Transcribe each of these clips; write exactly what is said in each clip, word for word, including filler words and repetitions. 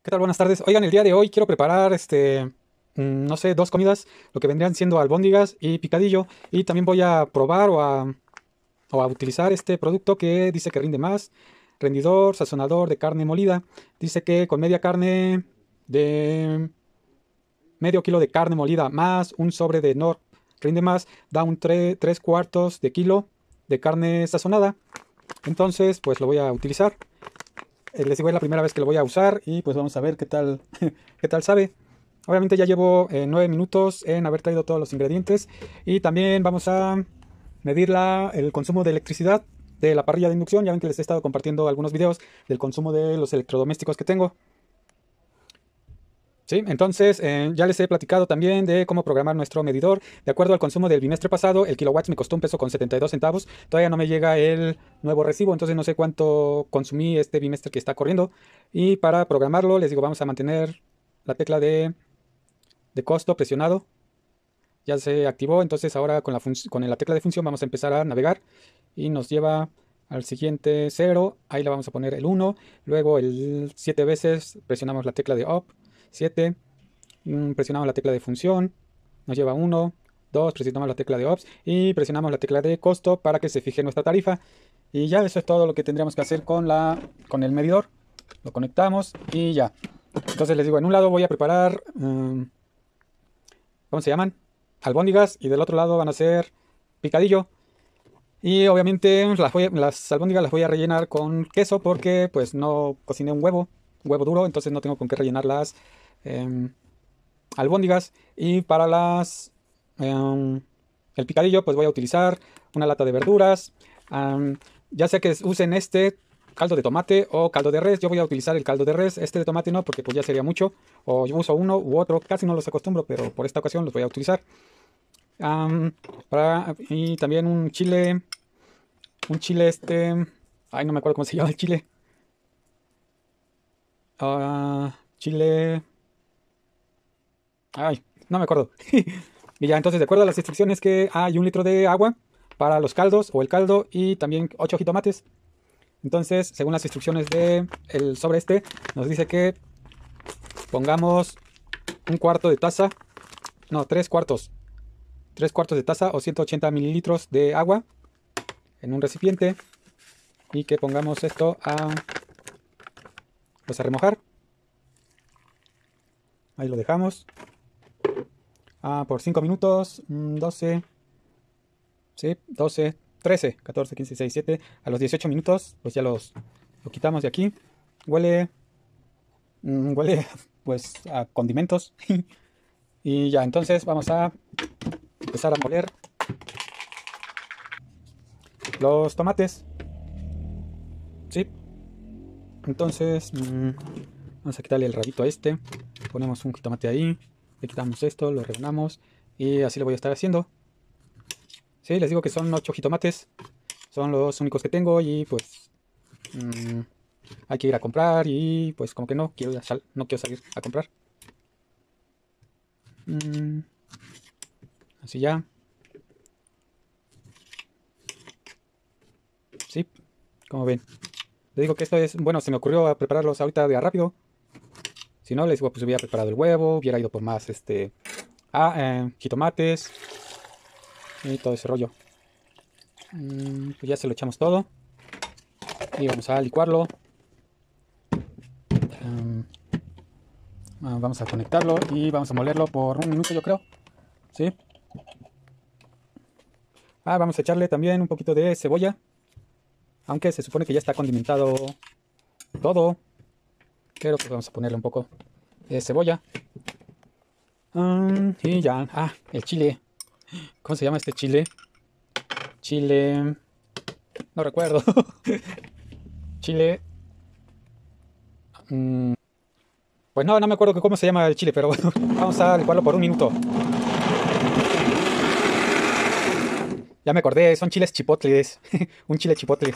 ¿Qué tal? Buenas tardes. Oigan, el día de hoy quiero preparar, este, mm, no sé, dos comidas, lo que vendrían siendo albóndigas y picadillo. Y también voy a probar o a, o a utilizar este producto que dice que rinde más. Rendidor, sazonador de carne molida. Dice que con media carne de medio kilo de carne molida más un sobre de Nor rinde más, da un tre- tres cuartos de kilo de carne sazonada. Entonces, pues lo voy a utilizar. Eh, les digo, es la primera vez que lo voy a usar y pues vamos a ver qué tal, qué tal sabe. Obviamente ya llevo eh, nueve minutos en haber traído todos los ingredientes y también vamos a medir la- el consumo de electricidad de la parrilla de inducción. Ya ven que les he estado compartiendo algunos videos del consumo de los electrodomésticos que tengo. Sí, entonces eh, ya les he platicado también de cómo programar nuestro medidor. De acuerdo al consumo del bimestre pasado, el kilowatts me costó un peso con setenta y dos centavos. Todavía no me llega el nuevo recibo, entonces no sé cuánto consumí este bimestre que está corriendo. Y para programarlo, les digo, vamos a mantener la tecla de, de costo presionado. Ya se activó, entonces ahora con la, func- con la tecla de función vamos a empezar a navegar y nos lleva al siguiente cero. Ahí le vamos a poner el uno. Luego el siete veces presionamos la tecla de up. siete. Mm, presionamos la tecla de función, nos lleva uno, dos, presionamos la tecla de ops y presionamos la tecla de costo para que se fije nuestra tarifa. Y ya eso es todo lo que tendríamos que hacer con, la, con el medidor. Lo conectamos y ya. Entonces les digo, en un lado voy a preparar, mm, ¿cómo se llaman? Albóndigas, y del otro lado van a ser picadillo. Y obviamente las, voy a- las albóndigas las voy a rellenar con queso porque pues no cociné un huevo, huevo duro, entonces no tengo con qué rellenarlas. em, albóndigas. Y para las em, el picadillo pues voy a utilizar una lata de verduras. Am, ya sea que usen este caldo de tomate o caldo de res, yo voy a utilizar el caldo de res. Este de tomate no, porque pues ya sería mucho, o yo uso uno u otro, casi no los acostumbro, pero por esta ocasión los voy a utilizar. Am, para, y también un chile, un chile este, ay, no me acuerdo cómo se llama el chile. Ah, chile, ay, no me acuerdo. Y ya, entonces, de acuerdo a las instrucciones, que hay un litro de agua para los caldos o el caldo y también ocho jitomates. Entonces, según las instrucciones de el sobre este, nos dice que pongamos un cuarto de taza, no, tres cuartos, tres cuartos de taza o ciento ochenta mililitros de agua en un recipiente y que pongamos esto a, pues a remojar. Ahí lo dejamos ah, por cinco minutos, mm, doce, sí, doce, trece, catorce, quince, dieciséis, diecisiete. A los dieciocho minutos, pues ya los lo quitamos de aquí. Huele, mm, huele pues a condimentos. Y ya, entonces vamos a empezar a moler los tomates. Sí, entonces mm, vamos a quitarle el rabito a este. Ponemos un jitomate ahí. Le quitamos esto, lo rebanamos. Y así lo voy a estar haciendo. Sí, les digo que son ocho jitomates. Son los únicos que tengo y pues mm, hay que ir a comprar y pues como que no quiero, ir a sal- no quiero salir a comprar. Mm, así ya. Sí, como ven. Les digo que esto es, bueno, se me ocurrió a prepararlos ahorita de a rápido. Si no, les digo, pues hubiera preparado el huevo, hubiera ido por más, este, ah, eh, jitomates y todo ese rollo. Mm, pues ya se lo echamos todo y vamos a licuarlo. Em, ah, vamos a conectarlo y vamos a molerlo por un minuto, yo creo. ¿Sí? Ah, vamos a echarle también un poquito de cebolla, aunque se supone que ya está condimentado todo, pero pues vamos a ponerle un poco de cebolla. Mm, y ya, ah, el chile. ¿Cómo se llama este chile? Chile, no recuerdo. Chile. mm, pues no, no me acuerdo que cómo se llama el chile, pero bueno, vamos a licuarlo por un minuto. Ya me acordé, son chiles chipotles. Un chile chipotle.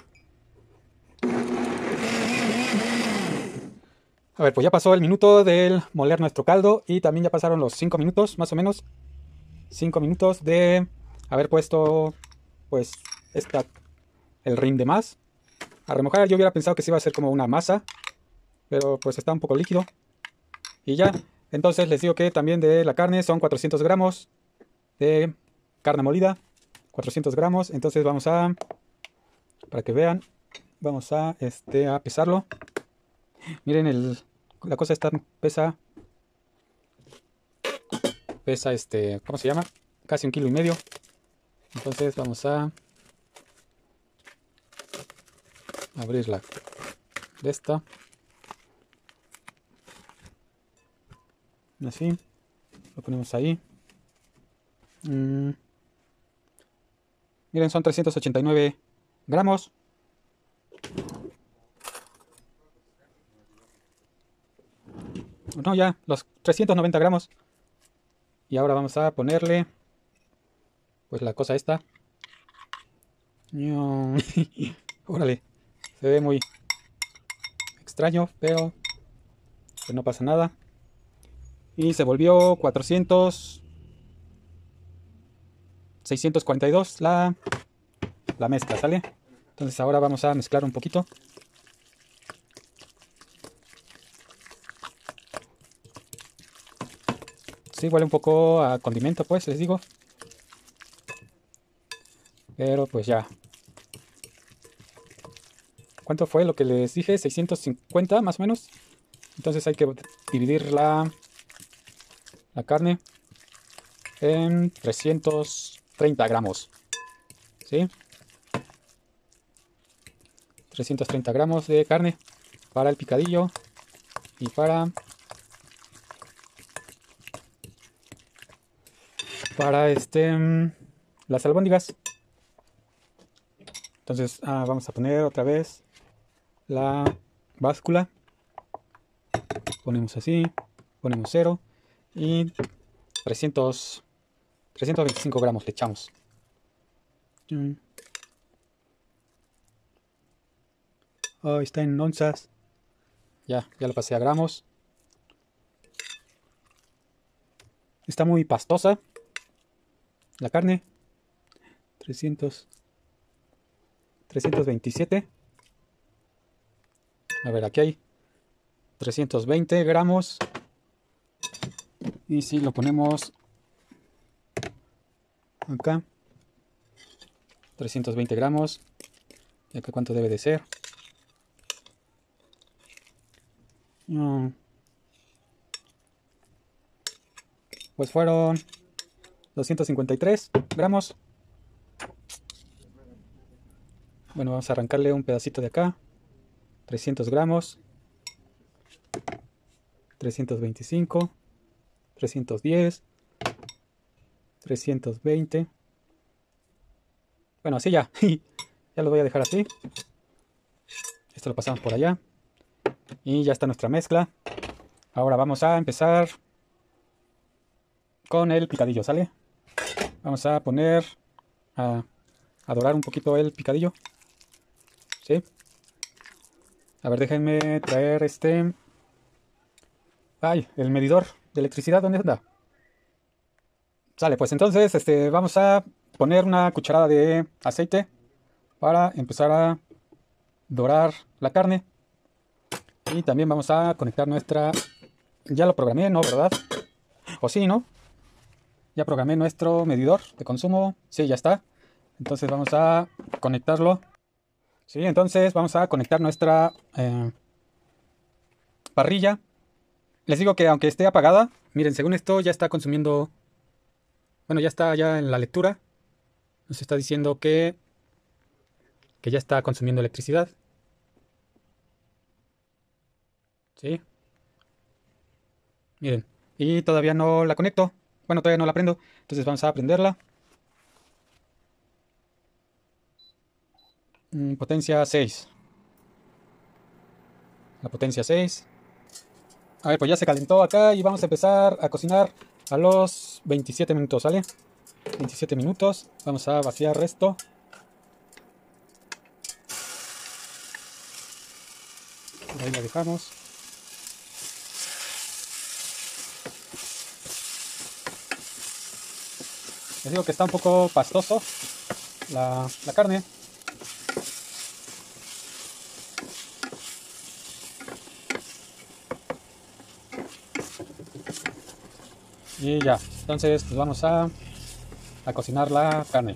A ver, pues ya pasó el minuto del moler nuestro caldo y también ya pasaron los cinco minutos, más o menos. Cinco minutos de haber puesto, pues, esta, el rin de más. A remojar yo hubiera pensado que se iba a hacer como una masa, pero pues está un poco líquido. Y ya, entonces les digo que también de la carne son cuatrocientos gramos de carne molida. cuatrocientos gramos. Entonces vamos a, para que vean, vamos a, este, a pesarlo. Miren, el, la cosa esta pesa, pesa este, ¿cómo se llama? Casi un kilo y medio. Entonces vamos a abrirla de esta. Así. Lo ponemos ahí. Mm. Miren, son trescientos ochenta y nueve gramos. No, ya, los trescientos noventa gramos. Y ahora vamos a ponerle, pues la cosa esta. Órale, se ve muy extraño, pero pues no pasa nada. Y se volvió cuatrocientos, seiscientos cuarenta y dos la, la mezcla, ¿sale? Entonces ahora vamos a mezclar un poquito. Sí, huele un poco a condimento, pues, les digo. Pero pues ya. ¿Cuánto fue lo que les dije? seiscientos cincuenta más o menos. Entonces hay que dividir la, la carne en trescientos treinta gramos. ¿Sí? trescientos treinta gramos de carne para el picadillo y para para este las albóndigas. Entonces ah, vamos a poner otra vez la báscula. Ponemos así, ponemos cero y trescientos, trescientos veinticinco gramos le echamos. Oh, está en onzas. Ya, ya lo pasé a gramos. Está muy pastosa la carne. trescientos, trescientos veintisiete. A ver, aquí hay trescientos veinte gramos. Y si lo ponemos acá, trescientos veinte gramos. ¿Y acá cuánto debe de ser? No. Pues fueron doscientos cincuenta y tres gramos. Bueno, vamos a arrancarle un pedacito de acá. trescientos gramos. trescientos veinticinco. trescientos diez. trescientos veinte. Bueno, así ya. Ya lo voy a dejar así. Esto lo pasamos por allá. Y ya está nuestra mezcla. Ahora vamos a empezar con el picadillo, ¿sale? Vamos a poner a, a dorar un poquito el picadillo. ¿Sí? A ver, déjenme traer este... Ay, el medidor de electricidad, ¿dónde anda? Sale, pues entonces este, vamos a poner una cucharada de aceite para empezar a dorar la carne. Y también vamos a conectar nuestra... Ya lo programé, ¿no? ¿Verdad? ¿O sí, no? Ya programé nuestro medidor de consumo. Sí, ya está. Entonces vamos a conectarlo. Sí, entonces vamos a conectar nuestra eh, parrilla. Les digo que aunque esté apagada, miren, según esto ya está consumiendo... Bueno, ya está ya en la lectura. Nos está diciendo que, que ya está consumiendo electricidad. Sí. Miren. Y todavía no la conecto. Bueno, todavía no la prendo. Entonces vamos a prenderla. Mm, potencia seis. La potencia seis. A ver, pues ya se calentó acá y vamos a empezar a cocinar a los veintisiete minutos, ¿sale? veintisiete minutos. Vamos a vaciar esto. Por ahí la dejamos. Les digo que está un poco pastoso la, la carne. Y ya, entonces pues vamos a, a cocinar la carne.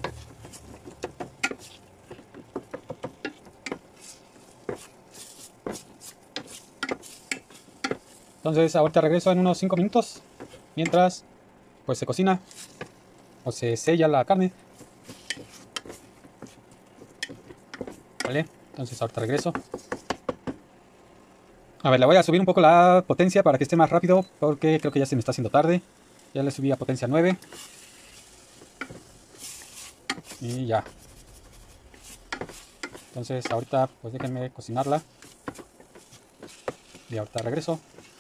Entonces ahorita regreso en unos cinco minutos, mientras pues se cocina o se sella la carne. Vale, entonces ahorita regreso. A ver, le voy a subir un poco la potencia para que esté más rápido, porque creo que ya se me está haciendo tarde. Ya le subí a potencia nueve. Y ya. Entonces ahorita pues déjenme cocinarla. Y ahorita regreso.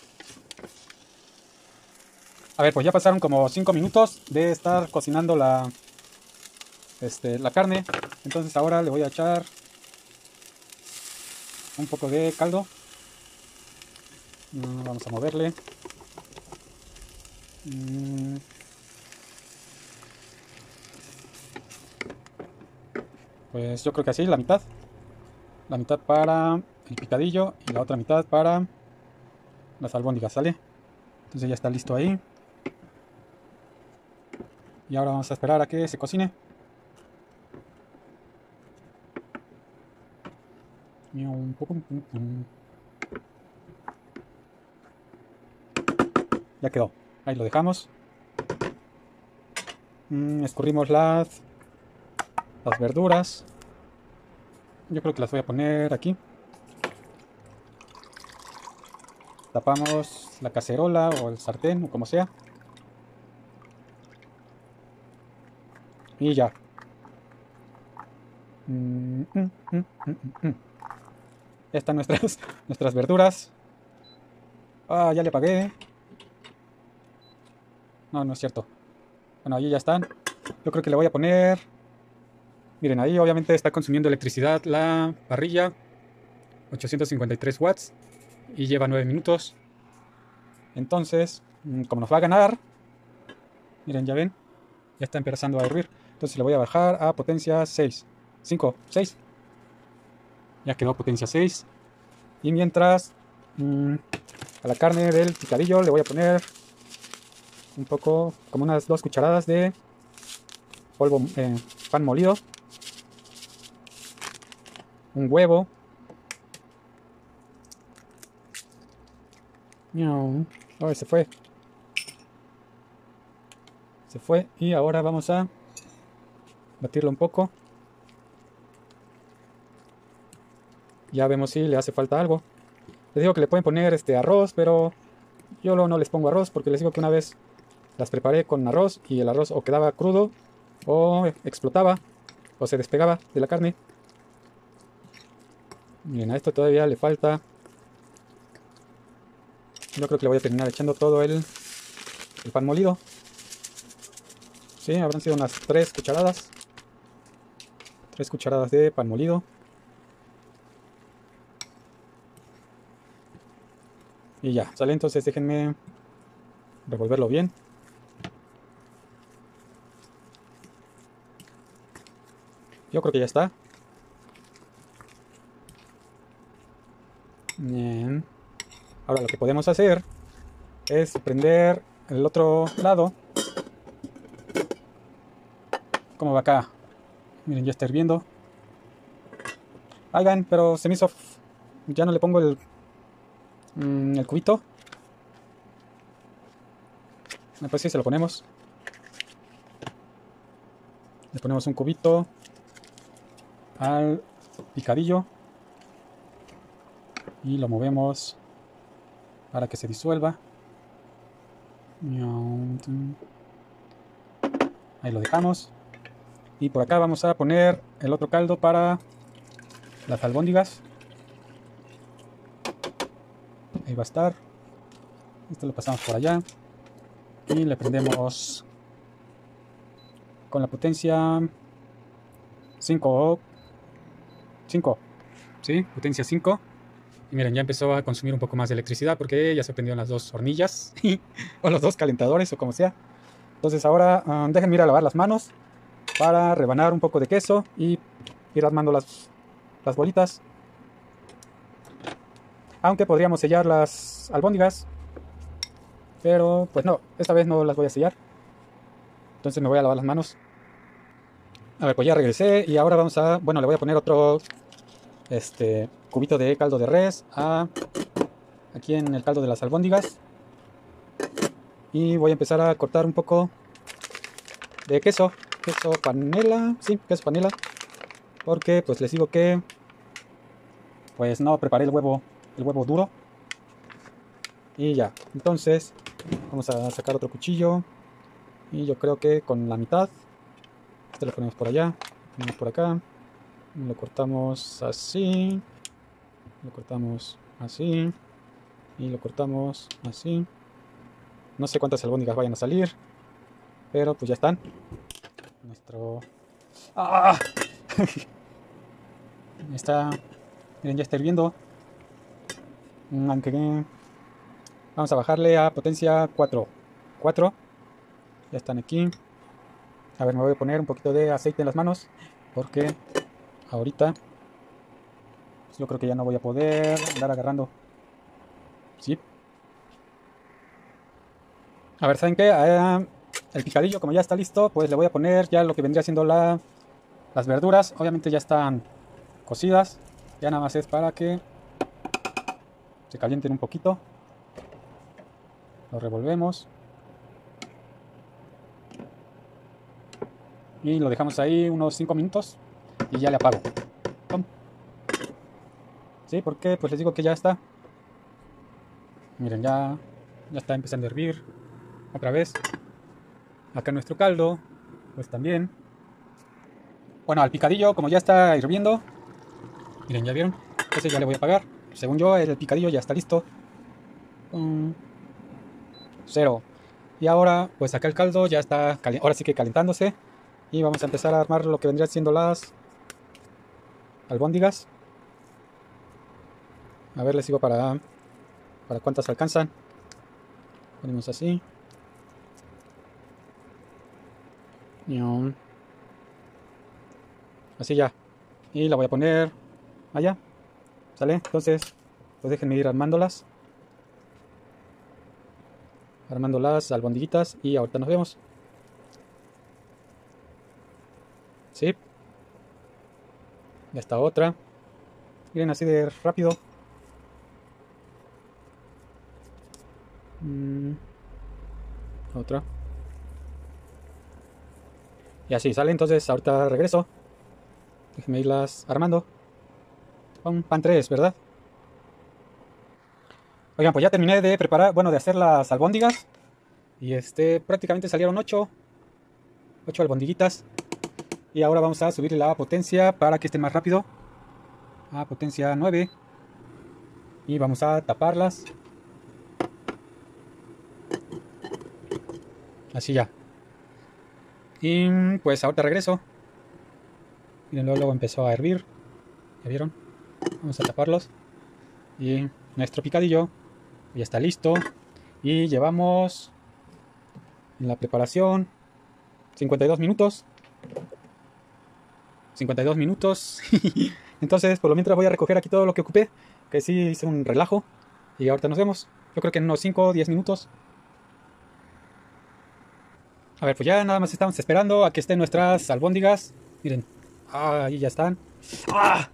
A ver, pues ya pasaron como cinco minutos de estar cocinando la, este, la carne. Entonces ahora le voy a echar un poco de caldo. Mm, vamos a moverle. Mm. Pues yo creo que así, la mitad. La mitad para el picadillo y la otra mitad para las albóndigas, ¿sale? Entonces ya está listo ahí. Y ahora vamos a esperar a que se cocine. Ya quedó. Ahí lo dejamos. Mm, escurrimos las, las verduras. Yo creo que las voy a poner aquí. Tapamos la cacerola o el sartén o como sea. Y ya. Mm, mm, mm, mm, mm, mm. Ya están nuestras, nuestras verduras. Ah, ya le apagué. No, no es cierto. Bueno, ahí ya están. Yo creo que le voy a poner... Miren, ahí obviamente está consumiendo electricidad la parrilla. ochocientos cincuenta y tres watts. Y lleva nueve minutos. Entonces, como nos va a ganar... Miren, ya ven. Ya está empezando a hervir. Entonces le voy a bajar a potencia seis. cinco, seis. Ya quedó potencia seis. Y mientras... Mmm, a la carne del picadillo le voy a poner... un poco, como unas dos cucharadas de polvo, eh, pan molido, un huevo, oh, se fue, se fue, y ahora vamos a batirlo un poco. Ya vemos si le hace falta algo. Les digo que le pueden poner este arroz, pero yo no les pongo arroz porque les digo que una vez las preparé con arroz y el arroz o quedaba crudo o explotaba o se despegaba de la carne. Miren, a esto todavía le falta. Yo creo que le voy a terminar echando todo el, el pan molido. Sí, habrán sido unas tres cucharadas. tres cucharadas de pan molido. Y ya, sale. Entonces déjenme revolverlo bien. Yo creo que ya está. Bien. Ahora lo que podemos hacer es prender el otro lado. ¿Cómo va acá? Miren, ya está hirviendo. Oigan, pero se me hizo... Ya no le pongo el... Mmm, el cubito. Pues sí, se lo ponemos. Le ponemos un cubito al picadillo y lo movemos para que se disuelva. Ahí lo dejamos. Y por acá vamos a poner el otro caldo para las albóndigas. Ahí va a estar. Esto lo pasamos por allá y le prendemos con la potencia cinco, cinco, ¿sí? Potencia cinco. Y miren, ya empezó a consumir un poco más de electricidad porque ya se prendieron las dos hornillas o los dos calentadores o como sea. Entonces ahora um, déjenme ir a lavar las manos para rebanar un poco de queso y ir armando las, las bolitas. Aunque podríamos sellar las albóndigas Pero pues no, esta vez no las voy a sellar. Entonces me voy a lavar las manos. A ver, pues ya regresé y ahora vamos a... Bueno, le voy a poner otro este cubito de caldo de res a, aquí en el caldo de las albóndigas. Y voy a empezar a cortar un poco de queso. Queso panela. Sí, queso panela. Porque pues les digo que... Pues no preparé el huevo, el huevo duro. Y ya, entonces vamos a sacar otro cuchillo. Y yo creo que con la mitad. Este lo ponemos por allá, lo ponemos por acá. Lo cortamos así. Lo cortamos así. Y lo cortamos así. No sé cuántas albóndigas vayan a salir. Pero pues ya están. Nuestro... ¡Ah! Está... Miren, ya está hirviendo. Aunque... Vamos a bajarle a potencia cuatro. cuatro. Ya están aquí. A ver, me voy a poner un poquito de aceite en las manos. Porque ahorita pues yo creo que ya no voy a poder andar agarrando. Sí. A ver, ¿saben qué? Eh, el picadillo, como ya está listo, pues le voy a poner ya lo que vendría siendo la, las verduras. Obviamente ya están cocidas. Ya nada más es para que se calienten un poquito. Lo revolvemos. Y lo dejamos ahí unos cinco minutos. Y ya le apago. ¡Pum! Sí, porque pues les digo que ya está. Miren, ya, ya está empezando a hervir. Otra vez. Acá nuestro caldo. Pues también. Bueno, al picadillo, como ya está hirviendo. Miren, ¿ya vieron? Ese ya le voy a apagar. Según yo, el picadillo ya está listo. Um, cero. Y ahora, pues acá el caldo ya está, ahora sí que calentándose. Y vamos a empezar a armar lo que vendrían siendo las albóndigas. A ver, les digo para, para cuántas alcanzan. Ponemos así. Así ya. Y la voy a poner allá. ¿Sale? Entonces, pues déjenme ir armándolas. Armando las albondiguitas y ahorita nos vemos. Sí. Ya está otra. Miren, así de rápido. Mm, otra. Y así sale, entonces ahorita regreso. Déjenme irlas armando. Son pan tres, ¿verdad? Oigan, pues ya terminé de preparar, bueno, de hacer las albóndigas. Y este, prácticamente salieron ocho. ocho albondiguitas. Y ahora vamos a subirle la potencia para que esté más rápido. A potencia nueve. Y vamos a taparlas. Así ya. Y pues ahorita regreso. Miren, luego, luego empezó a hervir. ¿Ya vieron? Vamos a taparlos. Y nuestro picadillo ya está listo. Y llevamos en la preparación cincuenta y dos minutos. cincuenta y dos minutos. Entonces, por lo mientras voy a recoger aquí todo lo que ocupé. Que sí hice un relajo. Y ahorita nos vemos. Yo creo que en unos cinco o diez minutos. A ver, pues ya nada más estamos esperando a que estén nuestras albóndigas. Miren. Ah, ahí ya están. ¡Ah!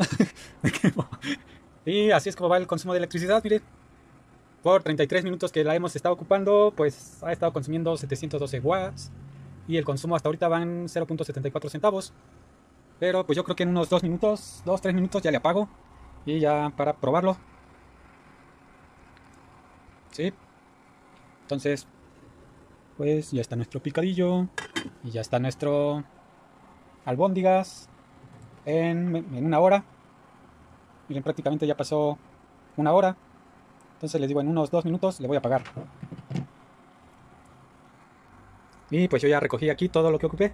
Y así es como va el consumo de electricidad, miren. Por treinta y tres minutos que la hemos estado ocupando, pues ha estado consumiendo setecientos doce watts. Y el consumo hasta ahorita van cero punto setenta y cuatro centavos. Pero pues yo creo que en unos dos minutos, dos tres minutos ya le apago. Y ya para probarlo. Sí. Entonces, pues ya está nuestro picadillo. Y ya está nuestro albóndigas en, en una hora. Miren, prácticamente ya pasó una hora. Entonces les digo, en unos dos minutos le voy a apagar. Y pues yo ya recogí aquí todo lo que ocupé.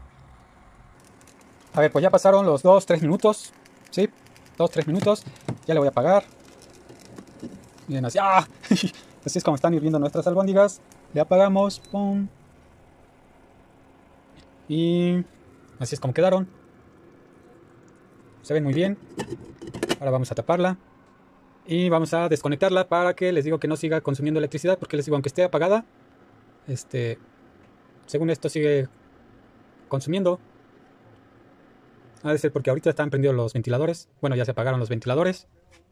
A ver, pues ya pasaron los dos tres minutos. Sí, dos tres minutos. Ya le voy a apagar. Miren, así, ¡ah! Así es como están hirviendo nuestras albóndigas. Le apagamos. ¡Pum! Y así es como quedaron. Se ven muy bien. Ahora vamos a taparla. Y vamos a desconectarla para que les digo que no siga consumiendo electricidad, porque les digo, aunque esté apagada, este, según esto sigue consumiendo. Ha de ser porque ahorita están prendidos los ventiladores. Bueno, ya se apagaron los ventiladores.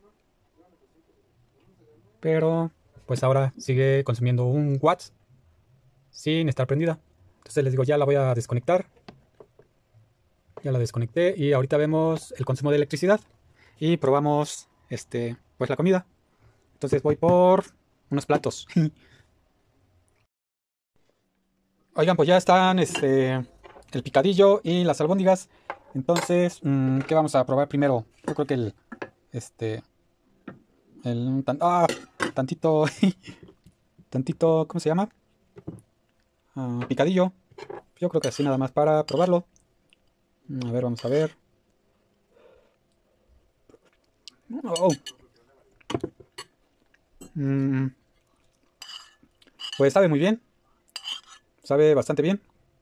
Pero pues ahora sigue consumiendo un watt sin estar prendida. Entonces les digo, ya la voy a desconectar. Ya la desconecté y ahorita vemos el consumo de electricidad y probamos este, pues la comida. Entonces voy por unos platos. Oigan, pues ya están este, el picadillo y las albóndigas. Entonces, mmm, ¿qué vamos a probar primero? Yo creo que el este el tan, ah, tantito tantito, ¿cómo se llama? Uh, picadillo. Yo creo que así nada más para probarlo. A ver, vamos a ver. Oh. Mm. Pues sabe muy bien. Sabe bastante bien.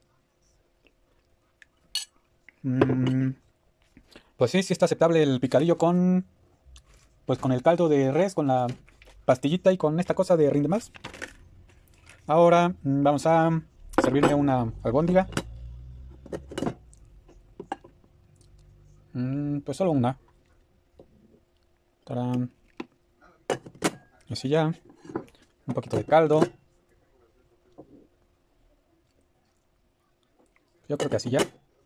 Mm. Pues sí, sí está aceptable el picadillo con pues con el caldo de res, con la pastillita y con esta cosa de rinde más. Ahora mm, vamos a servirle una albóndiga. Mm, pues solo una. Tarán. Así ya. Un poquito de caldo. Yo creo que así ya.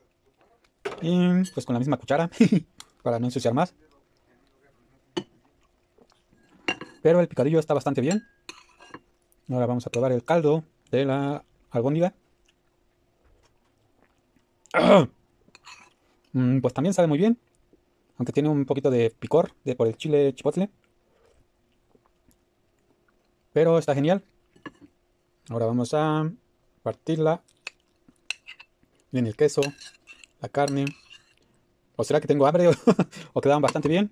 Y pues con la misma cuchara. Para no ensuciar más. Pero el picadillo está bastante bien. Ahora vamos a probar el caldo de la albóndiga. ¡Ah! Mm, pues también sabe muy bien. Aunque tiene un poquito de picor de por el chile chipotle. Pero está genial. Ahora vamos a partirla. Viene el queso, la carne. ¿O será que tengo hambre? ¿O quedaban bastante bien?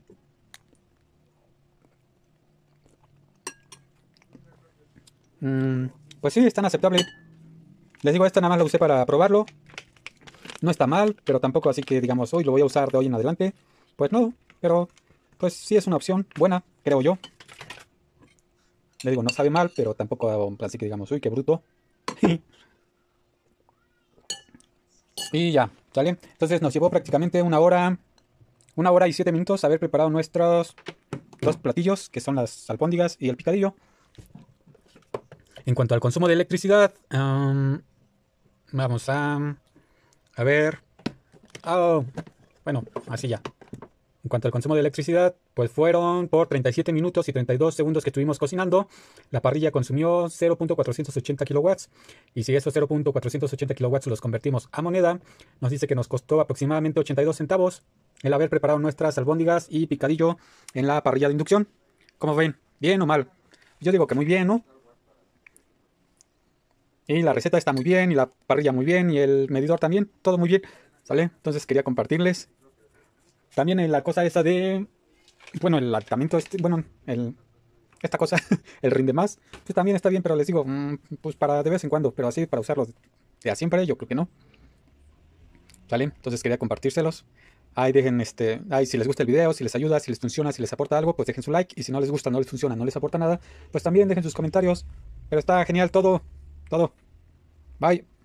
Mm, pues sí, están aceptables. Les digo, esta nada más la usé para probarlo. No está mal, pero tampoco así que digamos, hoy lo voy a usar de hoy en adelante. Pues no, pero pues sí es una opción buena, creo yo. Le digo, no sabe mal, pero tampoco así que digamos, uy, qué bruto. Y ya, ¿sale? Entonces nos llevó prácticamente una hora, una hora y siete minutos haber preparado nuestros dos platillos, que son las albóndigas y el picadillo. En cuanto al consumo de electricidad, um, vamos a, a ver. Oh, bueno, así ya. En cuanto al consumo de electricidad, pues fueron por treinta y siete minutos y treinta y dos segundos que estuvimos cocinando. La parrilla consumió cero punto cuatrocientos ochenta kilowatts. Y si esos cero punto cuatrocientos ochenta kilowatts los convertimos a moneda, nos dice que nos costó aproximadamente ochenta y dos centavos el haber preparado nuestras albóndigas y picadillo en la parrilla de inducción. ¿Cómo ven? ¿Bien o mal? Yo digo que muy bien, ¿no? Y la receta está muy bien, y la parrilla muy bien, y el medidor también, todo muy bien, ¿sale? Entonces quería compartirles. También en la cosa esa de, bueno, el aditamiento, este, bueno, el, esta cosa, el rinde más, pues también está bien, pero les digo, mmm, pues para de vez en cuando, pero así para usarlo de a siempre, yo creo que no. ¿Sale? Entonces quería compartírselos. Ahí dejen, este, ahí si les gusta el video, si les ayuda, si les funciona, si les aporta algo, pues dejen su like. Y si no les gusta, no les funciona, no les aporta nada, pues también dejen sus comentarios. Pero está genial todo, todo. Bye.